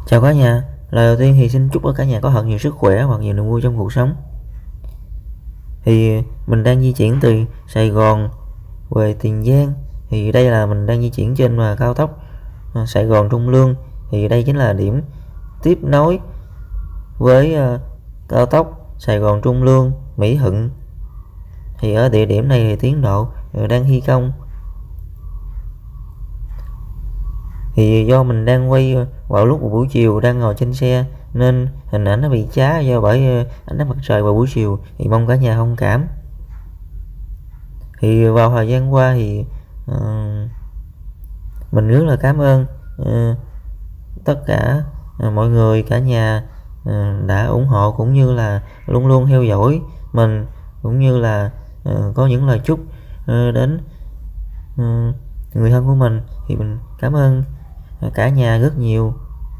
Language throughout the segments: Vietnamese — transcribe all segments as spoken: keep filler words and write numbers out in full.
Chào cả nhà, lời đầu tiên thì xin chúc cả nhà có thật nhiều sức khỏe và nhiều niềm vui trong cuộc sống. Thì mình đang di chuyển từ Sài Gòn về Tiền Giang. Thì đây là mình đang di chuyển trên mà cao tốc Sài Gòn Trung Lương. Thì đây chính là điểm tiếp nối với cao tốc Sài Gòn Trung Lương Mỹ Thuận. Thì ở địa điểm này thì tiến độ đang thi công. Thì do mình đang quay vào lúc buổi chiều, đang ngồi trên xe nên hình ảnh nó bị chá do bởi ánh nắng mặt trời vào buổi chiều, thì mong cả nhà thông cảm. Thì vào thời gian qua thì uh, mình rất là cảm ơn uh, tất cả uh, mọi người, cả nhà uh, đã ủng hộ cũng như là luôn luôn theo dõi mình, cũng như là uh, có những lời chúc uh, đến uh, người thân của mình. Thì mình cảm ơn cả nhà rất nhiều.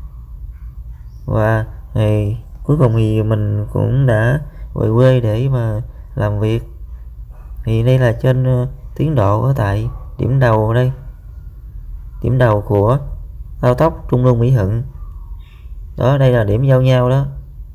Và thì cuối cùng thì mình cũng đã về quê để mà làm việc. Thì đây là trên uh, tiến độ ở tại điểm đầu đây, điểm đầu của cao tốc Trung Lương Mỹ Thuận đó, đây là điểm giao nhau đó.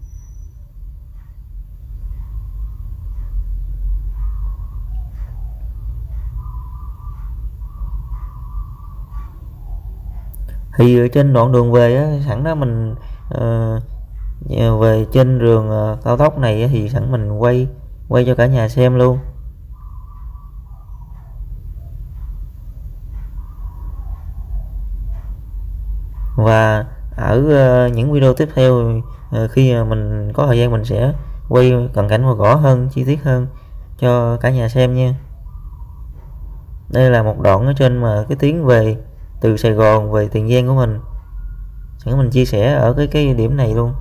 Thì trên đoạn đường về á, sẵn đó mình uh, về trên đường uh, cao tốc này á, thì sẵn mình quay quay cho cả nhà xem luôn. Và ở uh, những video tiếp theo, uh, khi uh, mình có thời gian mình sẽ quay cận cảnh và rõ hơn, chi tiết hơn cho cả nhà xem nha. Đây là một đoạn ở trên mà cái tuyến về từ Sài Gòn về Tiền Giang của mình, sẵn mình chia sẻ ở cái cái điểm này luôn.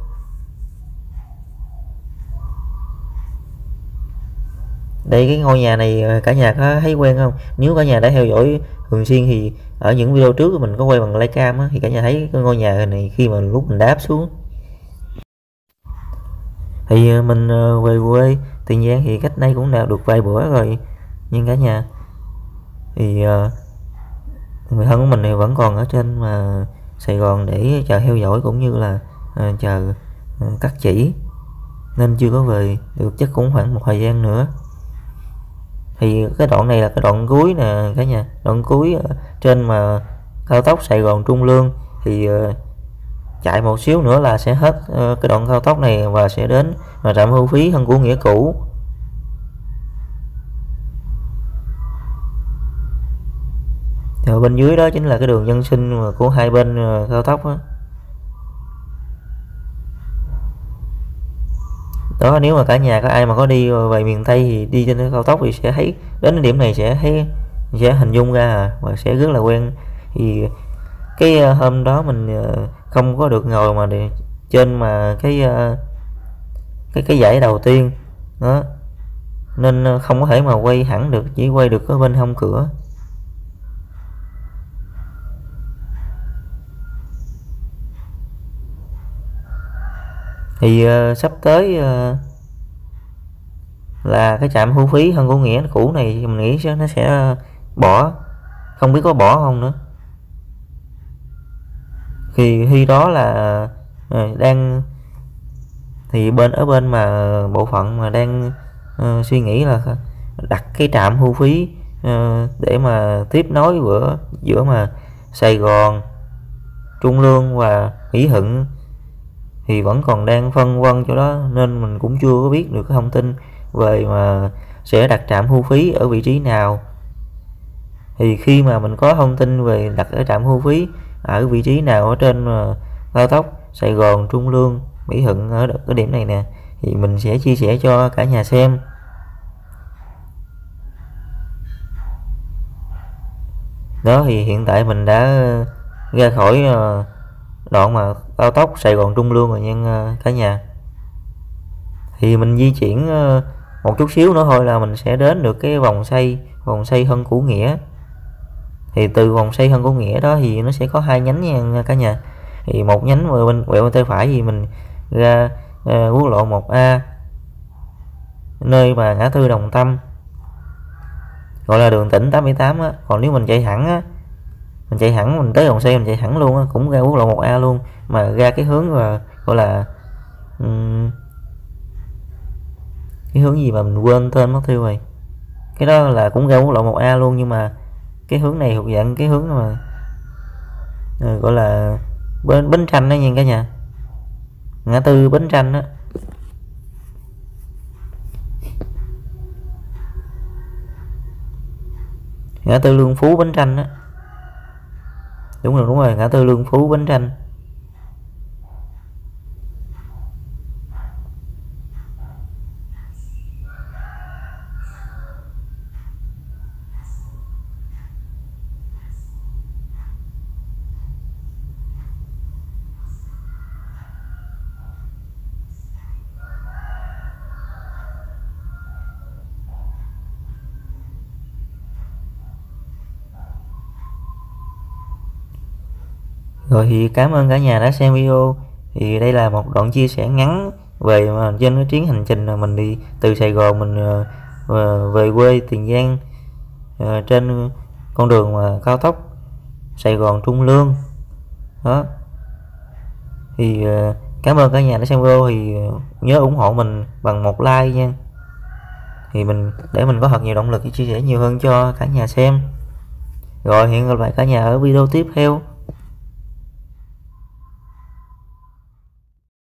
Đây, cái ngôi nhà này cả nhà có thấy quen không? Nếu cả nhà đã theo dõi thường xuyên thì ở những video trước mình có quay bằng Lightroom á, thì cả nhà thấy cái ngôi nhà này khi mà lúc mình đáp xuống. Thì mình về quê Tiền Giang thì cách đây cũng đã được vài bữa rồi, nhưng cả nhà thì người thân của mình thì vẫn còn ở trên mà Sài Gòn để chờ theo dõi cũng như là uh, chờ uh, cắt chỉ, nên chưa có về được, chắc cũng khoảng một thời gian nữa. Thì cái đoạn này là cái đoạn cuối nè cả nhà, đoạn cuối uh, trên mà cao tốc Sài Gòn Trung Lương. Thì uh, chạy một xíu nữa là sẽ hết uh, cái đoạn cao tốc này và sẽ đến mà trạm thu phí Hân Cũ Nghĩa cũ. Ở bên dưới đó chính là cái đường dân sinh của hai bên cao tốc đó. Đó, nếu mà cả nhà có ai mà có đi về miền Tây thì đi trên cái cao tốc thì sẽ thấy đến cái điểm này, sẽ thấy sẽ hình dung ra à, và sẽ rất là quen. Thì cái hôm đó mình không có được ngồi mà để trên mà cái cái cái dãy đầu tiên đó, nên không có thể mà quay hẳn được, chỉ quay được ở bên hông cửa. Thì uh, sắp tới uh, là cái trạm thu phí Hân Cũ Nghĩa cũ này mình nghĩ nó sẽ bỏ, không biết có bỏ không nữa. Thì khi đó là uh, đang thì bên ở bên mà bộ phận mà đang uh, suy nghĩ là đặt cái trạm thu phí uh, để mà tiếp nối giữa giữa mà Sài Gòn Trung Lương và Mỹ Thuận, thì vẫn còn đang phân vân chỗ đó, nên mình cũng chưa có biết được cái thông tin về mà sẽ đặt trạm thu phí ở vị trí nào. Thì khi mà mình có thông tin về đặt ở trạm thu phí ở vị trí nào ở trên cao tốc Sài Gòn Trung Lương Mỹ Thuận ở cái điểm này nè, thì mình sẽ chia sẻ cho cả nhà xem. Đó, thì hiện tại mình đã ra khỏi đoạn mà cao tốc Sài Gòn Trung Lương rồi nha cả nhà. Thì mình di chuyển một chút xíu nữa thôi là mình sẽ đến được cái vòng xoay vòng xoay Hân Cũ Nghĩa. Thì từ vòng xoay Hân Cũ Nghĩa đó thì nó sẽ có hai nhánh nha cả nhà. Thì một nhánh bên quẹo bên tay phải thì mình ra uh, quốc lộ một A, nơi mà ngã tư Đồng Tâm, gọi là đường tỉnh tám mươi tám á. Còn nếu mình chạy thẳng á, mình chạy thẳng mình tới vòng xoay mình chạy thẳng luôn á, cũng ra quốc lộ một A luôn, mà ra cái hướng và gọi là um, cái hướng gì mà mình quên tên mất tiêu rồi. Cái đó là cũng ra quốc lộ một A luôn, nhưng mà cái hướng này thuộc dạng cái hướng mà uh, gọi là bên Bến Tranh đó nha cả nhà, ngã tư Bến Tranh đó, ngã tư Lương Phú Bến Tranh đó. Đúng rồi, đúng rồi, ngã tư Lương Phú Bến Tranh. Rồi thì cảm ơn cả nhà đã xem video. Thì đây là một đoạn chia sẻ ngắn về mà trên cái chuyến hành trình mà mình đi từ Sài Gòn mình uh, về quê Tiền Giang, uh, trên con đường mà cao tốc Sài Gòn Trung Lương đó. Thì uh, cảm ơn cả nhà đã xem video. Thì uh, nhớ ủng hộ mình bằng một like nha, thì mình để mình có thật nhiều động lực để chia sẻ nhiều hơn cho cả nhà xem. Rồi hẹn gặp lại cả nhà ở video tiếp theo.